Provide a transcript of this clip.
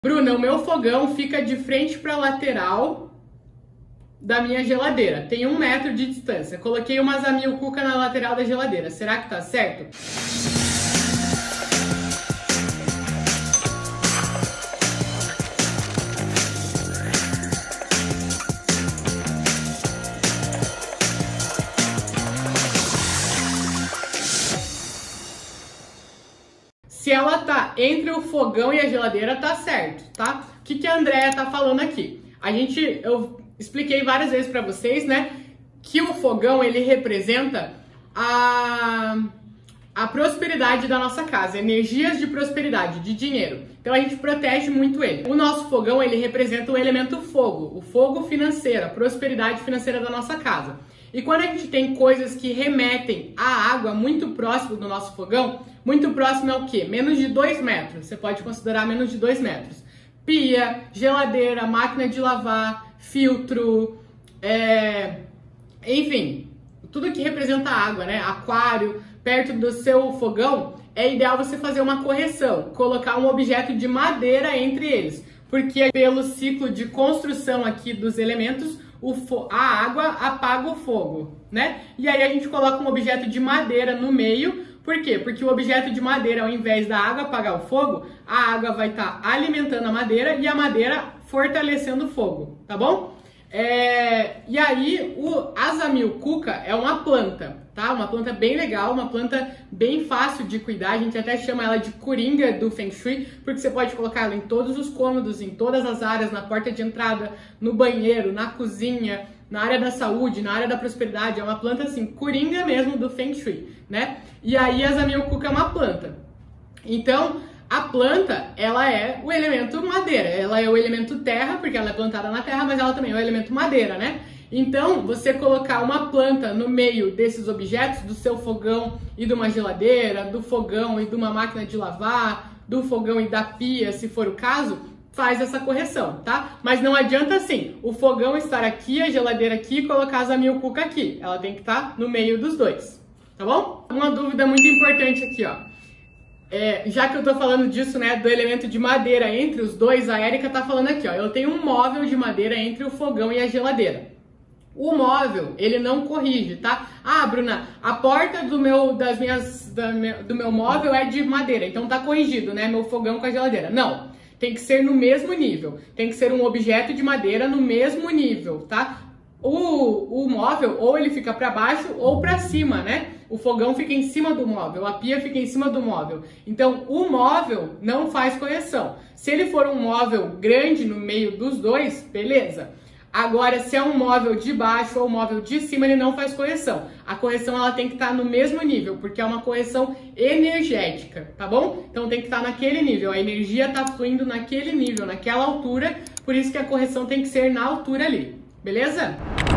Bruna, o meu fogão fica de frente para a lateral da minha geladeira. Tem 1 metro de distância. Coloquei umas Zamil Cuca na lateral da geladeira. Será que tá certo? Se ela tá entre o fogão e a geladeira, tá certo, tá? O que a Andrea tá falando aqui? Eu expliquei várias vezes pra vocês, né, que o fogão, ele representa a prosperidade da nossa casa, energias de prosperidade, de dinheiro. Então a gente protege muito ele. O nosso fogão, ele representa o elemento fogo, o fogo financeiro, a prosperidade financeira da nossa casa. E quando a gente tem coisas que remetem à água muito próximo do nosso fogão, muito próximo é o quê? Menos de 2 metros. Você pode considerar menos de 2 metros. Pia, geladeira, máquina de lavar, filtro, enfim, tudo que representa água, né? Aquário, perto do seu fogão, é ideal você fazer uma correção, colocar um objeto de madeira entre eles, porque pelo ciclo de construção aqui dos elementos, a água apaga o fogo, né? E aí a gente coloca um objeto de madeira no meio. Por quê? Porque o objeto de madeira, ao invés da água apagar o fogo, a água vai estar alimentando a madeira e a madeira fortalecendo o fogo, tá bom? E aí, a Zamil Cuca é uma planta, tá? Uma planta bem legal, uma planta bem fácil de cuidar. A gente até chama ela de coringa do Feng Shui, porque você pode colocar ela em todos os cômodos, em todas as áreas, na porta de entrada, no banheiro, na cozinha, na área da saúde, na área da prosperidade. É uma planta assim, coringa mesmo do Feng Shui, né? E aí a Zamil Cuca é uma planta. Então, a planta, ela é o elemento madeira, ela é o elemento terra, porque ela é plantada na terra, mas ela também é o elemento madeira, né? Então, você colocar uma planta no meio desses objetos, do seu fogão e de uma geladeira, do fogão e de uma máquina de lavar, do fogão e da pia, se for o caso, faz essa correção, tá? Mas não adianta assim, o fogão estar aqui, a geladeira aqui e colocar a Zamil Cuca aqui. Ela tem que estar no meio dos dois, tá bom? Uma dúvida muito importante aqui, ó. Já que eu tô falando disso, né, do elemento de madeira entre os dois, a Érica tá falando aqui, ó. Eu tenho um móvel de madeira entre o fogão e a geladeira. O móvel, ele não corrige, tá? Ah, Bruna, a porta do meu móvel é de madeira, então tá corrigido, né, meu fogão com a geladeira. Não, tem que ser no mesmo nível. Tem que ser um objeto de madeira no mesmo nível, tá? O móvel, ou ele fica para baixo ou para cima, né? O fogão fica em cima do móvel, a pia fica em cima do móvel. Então, o móvel não faz correção. Se ele for um móvel grande no meio dos dois, beleza. Agora, se é um móvel de baixo ou um móvel de cima, ele não faz correção. A correção, ela tem que estar no mesmo nível, porque é uma correção energética, tá bom? Então, tem que estar naquele nível. A energia tá fluindo naquele nível, naquela altura, por isso que a correção tem que ser na altura ali. Beleza?